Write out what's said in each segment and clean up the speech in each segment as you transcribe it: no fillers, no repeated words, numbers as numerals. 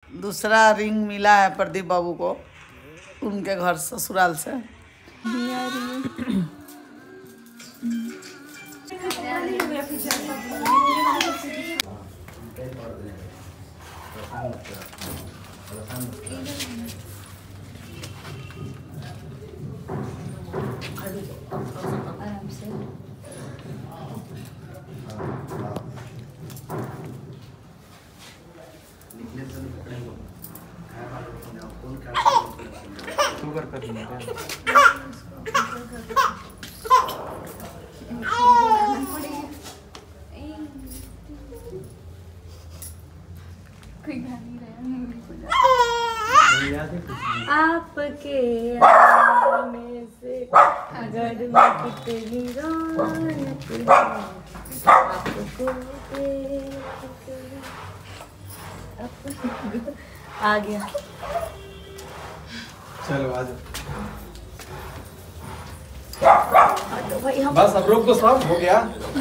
दूसरा रिंग मिला है प्रदीप बाबू को उनके घर ससुराल से। आराम से शुगर कर दूंगा आपके आने से घर में कितनी रौनक है, आपको आ गया। चलो आ जाओ भाई हम बस अब रोक दो सब हो गया।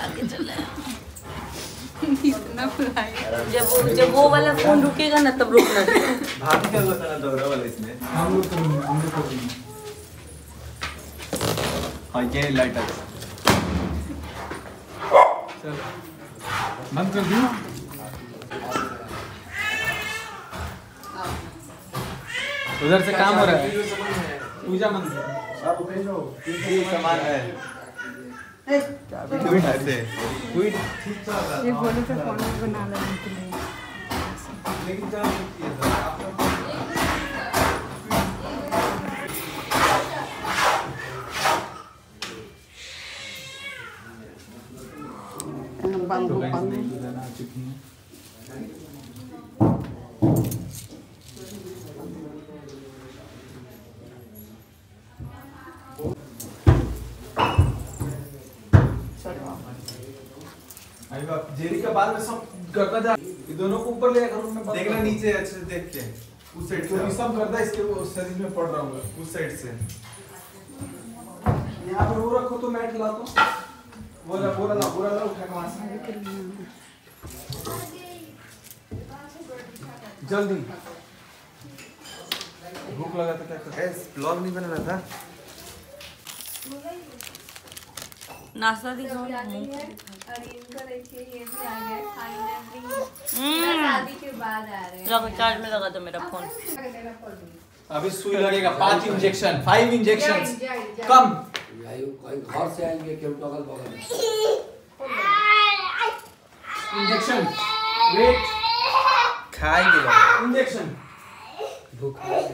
जब वो वाला फोन रुकेगा ना तब रुकना। भाभी क्या बताना दौरा वाला इसमें हम लोग हाँ ये लाइटर चलो बंद कर दूँ उधर से काम हो रहा है पूजा मंदिर सामान है ट्वीट ऐसे ट्वीट ये बोले थे फोन बना लेने के लिए। लेकिन जेरी का बाद में सब करता जा ये दोनों को ऊपर ले करूँ मैं देखना नीचे अच्छे से देख के उस साइड से सब करता इसके उस शरीर में पड़ रहा हूँ उस साइड से यहाँ पर वो रखो तो मैट ला तो बोला उठा के वहाँ से जल्दी भूख लगा तो क्या करते ब्लॉग नहीं बनाना था नाश्ता दिखाओ। और इनका देखिए ये भी आ गया फाइनली शादी के बाद आ रहे हैं। चार्ज में लगा था मेरा फोन। अभी सुई लगेगा 5 इंजेक्शन 5 इंजेक्शन कम घर से आएंगे क्यों अगल बगल इंजेक्शन वेट खाएंगे इंजेक्शन भूख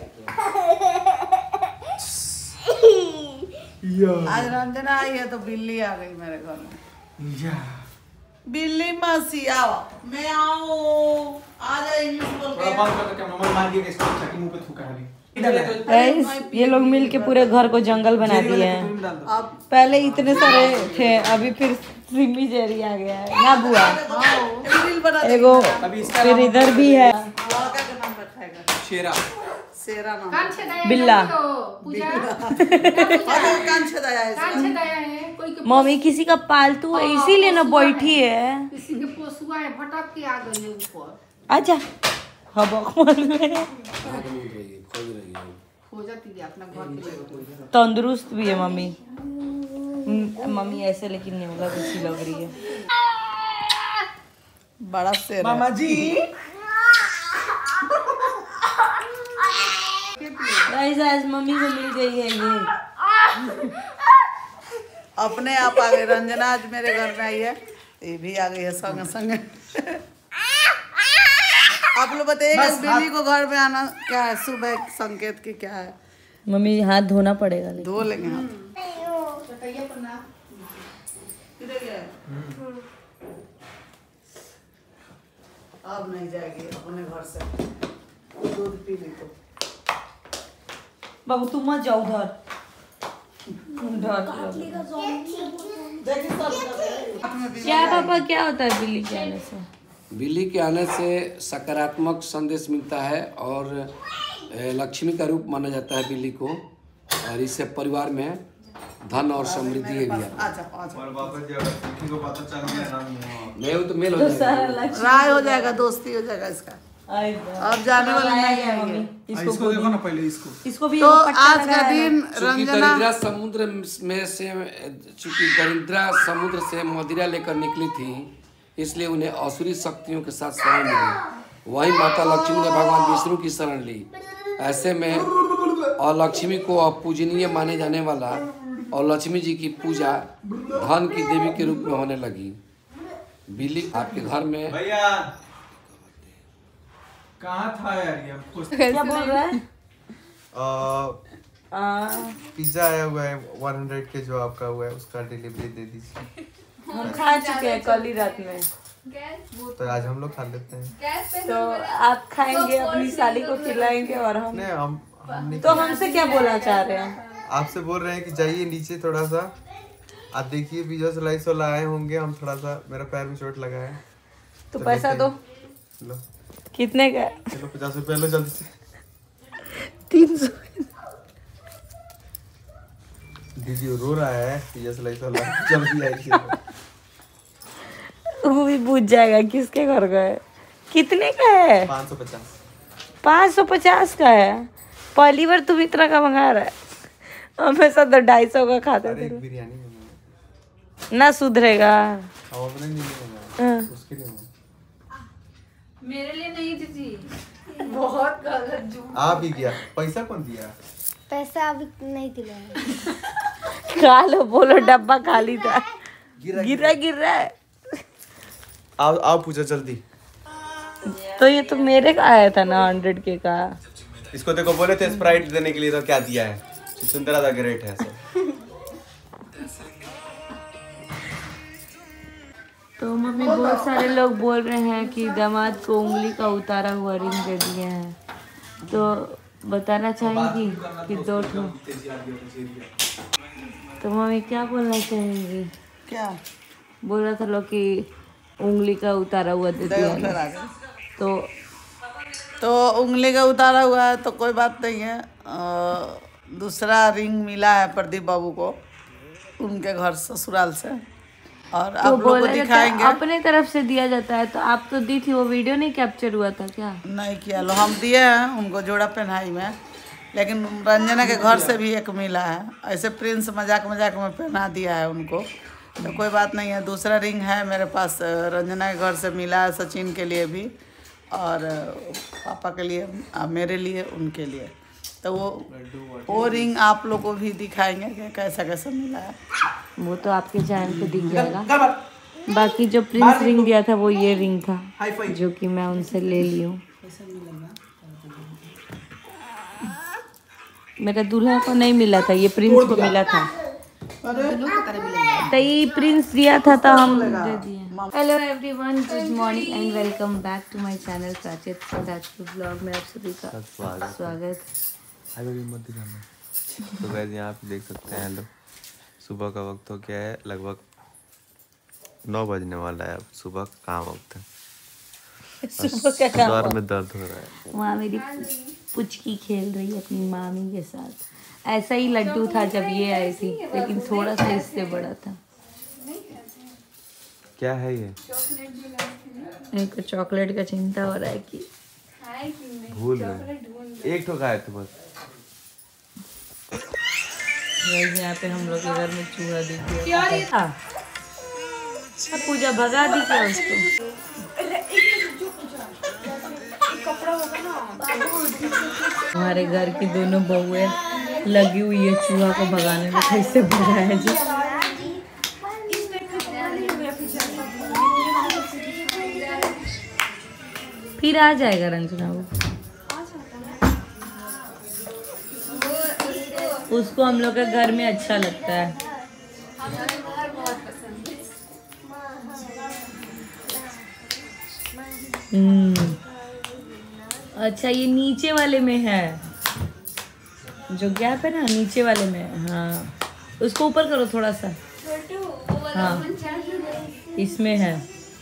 आज रंजना आई है तो बिल्ली आ गई मेरे घर में। बिल्ली मसी आओ मैं आऊं आ जा इंग्लिश बोल के बंद कर दो कैमरा मत मार दिएगा इसको अच्छा के मुंह पे थूका है गाइस ये लोग मिलके पूरे घर को जंगल बना दिए हैं। अब पहले इतने सारे थे अभी फिर सिमी जेरी आ गया है ना बुआ रील बना दे। एगो अभी इसका फिर इधर भी है लड़का का नाम रखेगा शेरा शेरा नाम बिल्ला। कान छेदाया है इसका। मम्मी किसी का पालतू है इसीलिए ना बैठी है। किसी के पोसुआ है भटक के आ गए ऊपर अच्छा हबक खोज खोज रही है हो जाती है अपना घर के लिए। तंदुरुस्त भी है मम्मी। मम्मी ऐसे लेकिन नहीं होगा अच्छी लग रही है। बड़ा शेर मामा जी गाइस आज मम्मी को मिल गई है ये अपने आप आ गई। रंजना आज मेरे घर में आई है ये भी आ गई है संग संग। आप लोग बताइए बिल्ली को घर में आना क्या है शुभ है संकेत की क्या है। मम्मी हाथ धोना पड़ेगा धो लेंगे हाथ। अब नहीं जाएगी अपने घर से दूध पी ली तो। बाबू तुम मत जाओ उधर क्या पापा क्या होता है बिल्ली के आने से? बिल्ली के आने से सकारात्मक संदेश मिलता है और लक्ष्मी का रूप माना जाता है बिल्ली को और इससे परिवार में धन और समृद्धि भी आता है। और वापस जब किसी को पता चल गया ना नहीं वो तो मेल हो जाएगा राय हो जाएगा दोस्ती हो जाएगा इसका। अब जाने वाला नहीं है मम्मी इसको देखो ना पहले इसको भी तो एगो पट्टा आज का लगाया है। दिन चूंकि दरिद्रा समुद्र में से चूंकि दरिद्रा समुद्र से मदिरा लेकर निकली थी, इसलिए उन्हें असुरी शक्तियों के साथ शरण मिली। वहीं माता लक्ष्मी ने भगवान विष्णु की शरण ली। ऐसे में और लक्ष्मी को अपूजनीय माने जाने वाला और लक्ष्मी जी की पूजा धन की देवी के रूप में होने लगी। बिल्ली आपके घर में भैया कहाँ था यार ये क्या बोल रहा है? पिज्जा आया हुआ है 100 के जो आपका हुआ है उसका डिलीवरी दे दीजिए। हम खा चुके हैं कल ही रात में। तो आज हम लोग खा लेते हैं। गैस पे तो आप खाएंगे, अपनी साली को खिलाएंगे और हम नहीं हम नहीं तो हमसे क्या बोलना चाह रहे हैं? आपसे बोल रहे हैं कि जाइए नीचे थोड़ा सा, आप देखिए पिज्जा स्लाइस वाला आए होंगे, हम थोड़ा सा मेरा पैर में चोट लगा है तो पैसा दो। लो कितने का? चलो 50 रुपया लो जल्दी से। 300। दीदी रो रहा है पिज्जा स्लाइस वाला, जल्दी आइए। वो भी पूछ जाएगा किसके घर का है, कितने का है? 550। 550 का है। पहली बार तुम इतना का मंगा रहा है, हमेशा तो 250 का खाते अरे थे। एक बिरयानी मंगाया, ना सुधरेगा। हम अपने लिए मंगाया, उसके लिए मंगाया। मेरे लिए नहीं दीदी। बहुत गलत झूठ। आप ही किया, पैसा कौन दिया? पैसा अभी नहीं दिलाया। खा लो, बोलो डब्बा खाली था। गिर रहा है। आओ पूछो जल्दी। तो ये तो मेरे का आया था ना 100 के का। इसको देखो बोले थे स्प्राइट देने के लिए, तो क्या दिया है? सुंदरा द ग्रेट है सब। तो मम्मी बहुत सारे लोग बोल रहे हैं कि दामाद को उंगली का उतारा हुआ रिंग दे दिए हैं, तो बताना चाहेंगी कि 2 ठो। तो मम्मी क्या बोलना चाहेंगी? क्या बोल रहा था लोग कि उंगली का उतारा हुआ दे दिया फिर है। आ गए। तो उंगली का उतारा हुआ है तो कोई बात नहीं है। दूसरा रिंग मिला है प्रदीप बाबू को उनके घर ससुराल से, और तो आप लोग को बोला जाता है दिखाएंगे। अपने तरफ से दिया जाता है। तो आप तो दी थी, वो वीडियो नहीं कैप्चर हुआ था क्या? नहीं किया लो, हम दिए हैं उनको जोड़ा पहनाई में, लेकिन रंजना के घर से भी एक मिला है। ऐसे प्रिंस मजाक मजाक में पहना दिया है उनको, तो कोई बात नहीं है। दूसरा रिंग है मेरे पास, रंजना के घर से मिला है, सचिन के लिए भी और पापा के लिए, मेरे लिए, उनके लिए। तो वो रिंग आप लोग को भी दिखाएंगे कि कैसा कैसा मिला है। वो तो आपके चैनल पे दिख जाएगा। बाकी जो प्रिंस रिंग दिया था वो ये रिंग था, जो कि मैं उनसे ले ली हूँ। मेरा दूल्हा को नहीं मिला था, ये प्रिंस को मिला था। तो ये प्रिंस दिया था तो हम दे दिए। Hello everyone, good morning and welcome back to my channel Prachit Rajput vlog में आप सभी का स्वागत। तो गाइस यहाँ पे देख सकते हैं, हेलो, सुबह का वक्त हो गया है, लगभग 9 बजने वाला है। अब सुबह का कहाँ वक्त है, सुबह का काम द्वार में दर्द हो रहा है। वहाँ मेरी पुचकी खेल रही है अपनी मामी के साथ। ऐसा ही लड्डू था जब ये आई थी, लेकिन थोड़ा सा इससे बड़ा था। क्या है ये? मेरे को चॉकलेट का चिंता हो रहा है कि भूल गए, एक ठो खाए थे बस। यहाँ पे हम लोग के घर में चूहा दिख गया। पूजा भगा दी क्या उसको? हमारे घर की दोनों बहुएं लगी हुई है चूहा को भगाने में। कैसे भगाया जी? फिर आ जाएगा रंजना, वो उसको हम लोग के घर में अच्छा लगता है। अच्छा, ये नीचे वाले में है, जो गैप है ना नीचे वाले में। हाँ, उसको ऊपर करो थोड़ा सा। हाँ, इसमें है।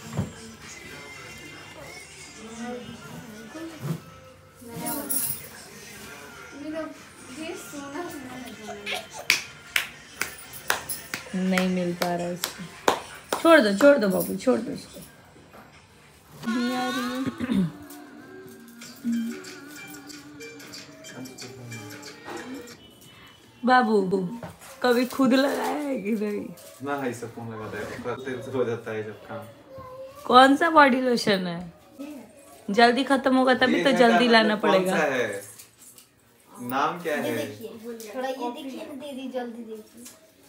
नहीं मिल पा रहा इसको। छोड़ दो बाबू, छोड़ दो इसको। बाबू कभी खुद लगाया है कि नहीं? ना ही सब कौन लगाता है, करते से हो जाता है जब काम। कौन सा बॉडी लोशन है? जल्दी खत्म होगा तभी तो जल्दी लाना पड़ेगा। कौन सा है? नाम क्या है? थोड़ा ये देखिए ना दीदी, जल्दी देखिए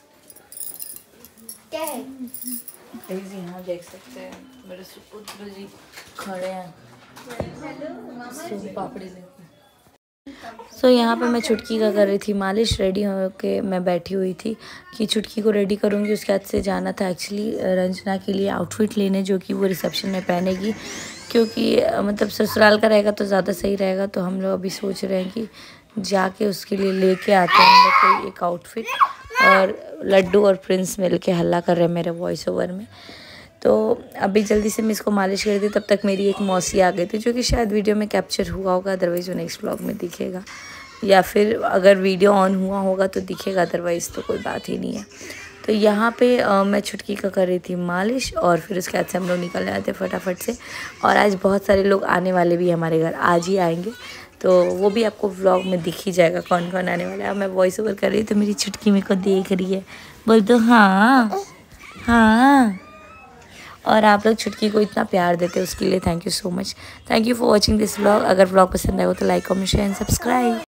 क्या है। यहाँ देख सकते हैं मेरे सुपुत्र जी खड़े हैं सोन पापड़ी लेकर। सो यहाँ पे मैं छुटकी का कर रही थी मालिश। रेडी होके मैं बैठी हुई थी कि छुटकी को रेडी करूँगी। उसके बाद से जाना था एक्चुअली रंजना के लिए आउटफिट लेने, जो कि वो रिसेप्शन में पहनेगी, क्योंकि मतलब ससुराल का रहेगा तो ज़्यादा सही रहेगा। तो हम लोग अभी सोच रहे हैं कि जाके उसके लिए लेके आते हैं हम लोग कोई एक आउटफिट। और लड्डू और प्रिंस मिल के हल्ला कर रहे हैं मेरे वॉइस ओवर में। तो अभी जल्दी से मैं इसको मालिश कर दी, तब तक मेरी एक मौसी आ गई थी, जो कि शायद वीडियो में कैप्चर हुआ होगा, अदरवाइज़ वो नेक्स्ट व्लॉग में दिखेगा, या फिर अगर वीडियो ऑन हुआ होगा तो दिखेगा, अदरवाइज़ तो कोई बात ही नहीं है। तो यहाँ पे मैं छुटकी का कर रही थी मालिश, और फिर उसके बाद से हम लोग निकल रहे थे फटाफट से। और आज बहुत सारे लोग आने वाले भी हमारे घर, आज ही आएंगे, तो वो भी आपको व्लॉग में दिख ही जाएगा कौन कौन आने वाला है। अब मैं वॉइस ओवर कर रही हूँ तो मेरी छुटकी मेरे को देख रही है, बोल दो हाँ हाँ। और आप लोग छुटकी को इतना प्यार देते हैं उसके लिए thank you so much. Thank you for watching this vlog. अगर व्लॉग पसंद आए हो तो like comment share and subscribe.